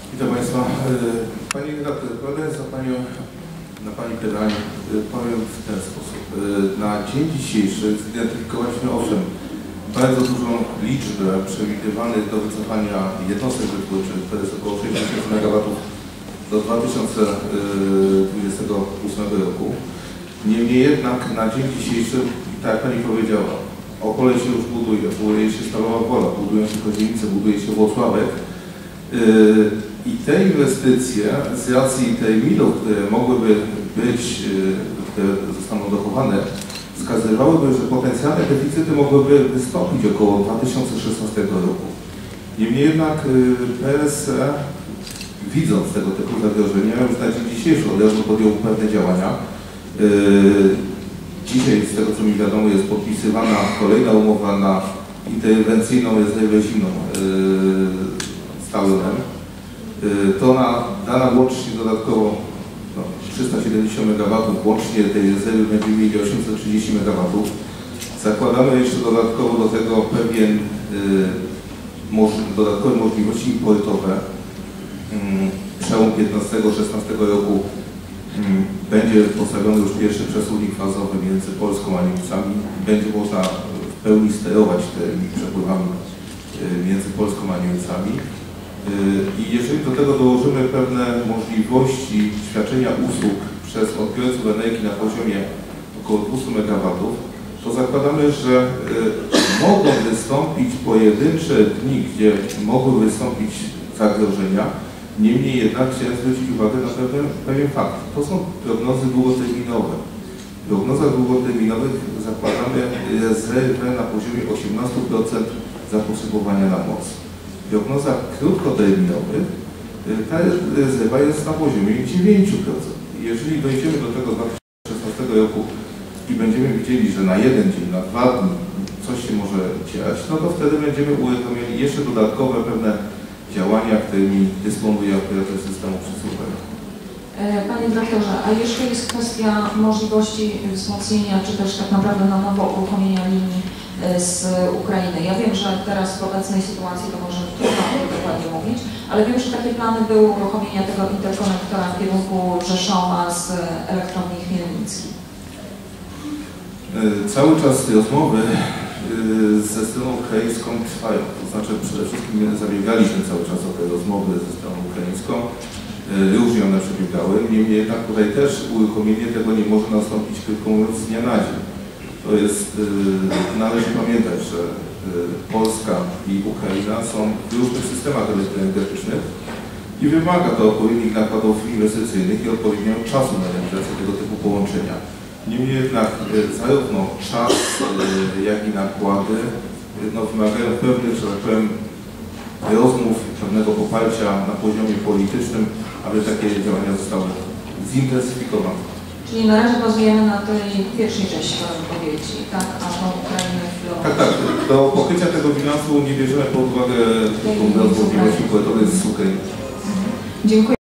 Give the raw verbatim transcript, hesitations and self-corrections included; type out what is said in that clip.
Witam Państwa. Pani redaktor, odpowiadając na, Panią, na Pani pytanie, powiem w ten sposób. Na dzień dzisiejszy zidentyfikowaliśmy owszem bardzo dużą liczbę przewidywanych do wycofania jednostek wytwórczych, to jest około sześć tysięcy megawatów do dwa tysiące dwudziestego ósmego roku. Niemniej jednak na dzień dzisiejszy, tak jak Pani powiedziała, Opole się już buduje, buduje się Stalowa Wola, budują się Kozienice, buduje się Włocławek. I te inwestycje z racji terminów, które mogłyby być, które zostaną dochowane, wskazywałyby, że potencjalne deficyty mogłyby wystąpić około dwa tysiące szesnastego roku. Niemniej jednak P S E, widząc tego typu zagrożenia, już na dzień dzisiejszy od razu podjął pewne działania. Dzisiaj, z tego co mi wiadomo, jest podpisywana kolejna umowa na interwencyjną rezerwę zimną z Tauronem. To na, da nam łącznie dodatkowo no, trzysta siedemdziesiąt megawatów, łącznie tej rezerwy będziemy mieli osiemset trzydzieści megawatów. Zakładamy jeszcze dodatkowo do tego pewien y, moż, dodatkowe możliwości importowe. Mm, przełom piętnastego szesnastego roku mm, będzie postawiony już pierwszy przesuwnik fazowy między Polską a Niemcami. Będzie można w pełni sterować tymi przepływami y, między Polską a Niemcami. I jeżeli do tego dołożymy pewne możliwości świadczenia usług przez odbiorców energii na poziomie około dwustu megawatów, to zakładamy, że mogą wystąpić pojedyncze dni, gdzie mogły wystąpić zagrożenia. Niemniej jednak chciałem zwrócić uwagę na pewien, pewien fakt. To są prognozy długoterminowe. W prognozach długoterminowych zakładamy rezerwę na poziomie osiemnastu procent zapotrzebowania na moc. W prognozach krótkoterminowych ta rezerwa jest na poziomie dziewięciu procent. Jeżeli dojdziemy do tego dwa tysiące szesnastego roku i będziemy widzieli, że na jeden dzień, na dwa dni coś się może dziać, no to wtedy będziemy uruchomiali jeszcze dodatkowe pewne działania, którymi dysponuje operator systemu przesyłowego. Panie dyrektorze, a jeszcze jest kwestia możliwości wzmocnienia, czy też tak naprawdę na nowo uruchomienia linii z Ukrainy. Ja wiem, że teraz w obecnej sytuacji to może trudno dokładnie mówić, ale wiem, że takie plany były uruchomienia tego interkonektora w kierunku Rzeszowa z elektrowni Chmielnickiej. Cały czas rozmowy ze stroną ukraińską trwają, to znaczy przede wszystkim zabiegaliśmy cały czas o te rozmowy ze stroną ukraińską. Różnie one przebiegały, niemniej jednak tutaj też uruchomienie tego nie może nastąpić, krótko mówiąc, z dnia na dzień. To jest, należy pamiętać, że Polska i Ukraina są w różnych systemach elektroenergetycznych i wymaga to odpowiednich nakładów inwestycyjnych i odpowiedniego czasu na realizację tego typu połączenia. Niemniej jednak zarówno czas, jak i nakłady no, wymagają pewnych, że tak powiem, rozmów, pewnego poparcia na poziomie politycznym, aby takie działania zostały zintensyfikowane. Czyli na razie bazujemy na tej pierwszej części wypowiedzi, tak? A tą Ukrainę w Tak, tak. Do pokrycia tego bilansu nie bierzemy pod uwagę możliwości importowych z Ukrainy. Dziękuję.